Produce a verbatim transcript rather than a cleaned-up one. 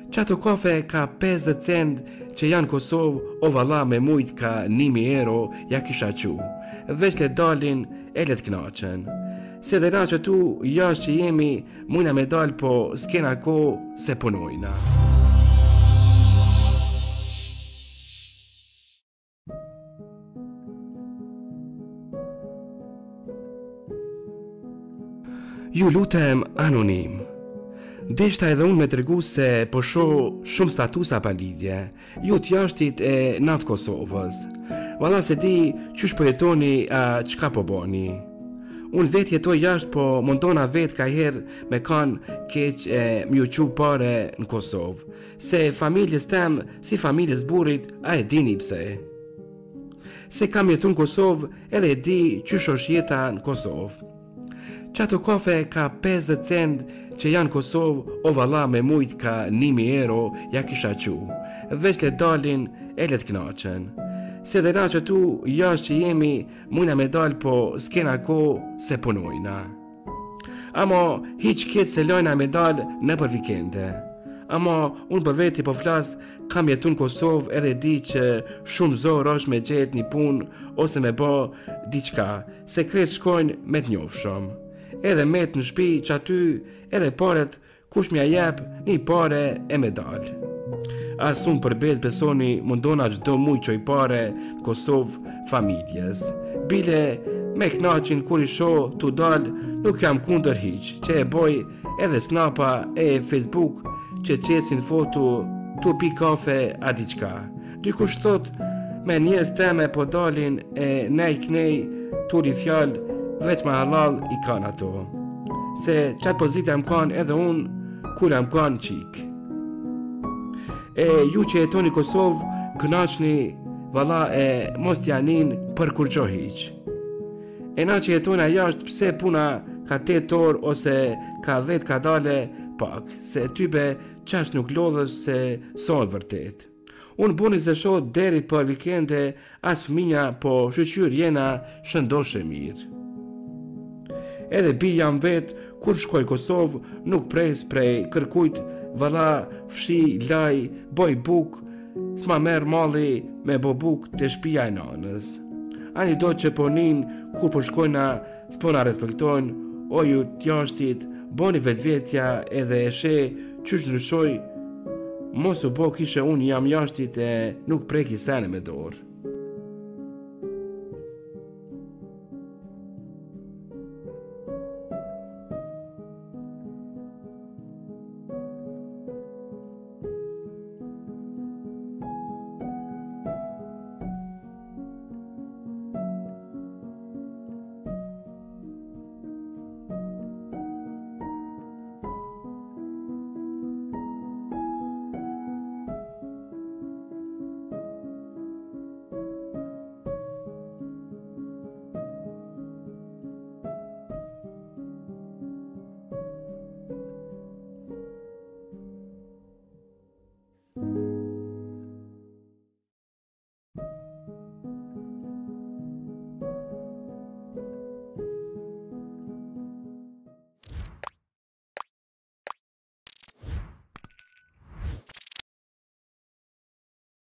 Qato kafe ka pesëdhjetë cent që janë Kosovë, o valla me mujt ka nimi euro ja kisha qu. Veç le dalin e le t'knaqen. Se dhe na që tu jashtë që jemi mujna me dal, po s'kena ko se punojna. Ju lutem anonim. Deshta edhe unë me tregu se po shoh shumë statusa pa lidhje, ju t'jashtit e natë Kosovës. Valla se di qysh po jetoni a çka po boni. Unë vetë jetoj jashtë, po mundona vetë ka herë me kanë keq e m'ju qu pare në Kosovë. Se familjes tem, si familjes burit, a e dini pse. Se kam jetu në Kosovë edhe e di qysh është jeta në Kosovë. Qato kafe ka pesëdhjetë cent që janë Kosovë, o valla me mujt ka nimi euro ja kisha qu. Veç le dalin e le t'knaqen. Se dhe na që tu jashtë që jemi mujna me dal, po s'kena ko se punojna. Amo hiq ketë se lojna me dal në për vikende. Amo unë për veti po flas, kam jetu në Kosovë edhe di që shumë zorë është me gjetë një punë ose me bo diçka, se kretë shkojnë me t'njohë shumë. Edhe met në shtëpi që aty edhe paret kush m'ja jep një pare e me dal. As unë për bez besoni mundona çdo muj që i pare në Kosovë familjes. Bile me knaqin kur i shoh tu dal, nuk jam kundër hiq, që e boj edhe snapa e Facebook që qesin foto tu pi kafe a diçka. Dikush thot me njerëz teme po dalin e nej knej turi fjal, veç ma halal i kanë ato. Se qatë pozita më kanë edhe unë kur jam kanë qik. E ju që jetoni Kosovë, kënaqni valla e mos t'janin për kur gjo hiq. E na që jetona jashtë, pse puna ka tetë orë ose ka dhjetë ka dale pak, se tybe qash nuk lodhës se sonë vërtet. Unë buni se shoh deri për vikende as fëmija, po shqyr jena shëndoshe mirë. Edhe bi jam vetë, kur shkoj Kosovë, nuk pres prej kërkujt, valla fshi, laj, boj buk, s'ma merë mali me bo buk të shpia e nanës. Ani do që ponin, kur po shkojna, s'pona respektojnë, o ju t'jashtit, boni vetë vetja edhe e she, qysh ndryshoj, mos u bo kishe unë jam jashtit e nuk preki sene me dorë.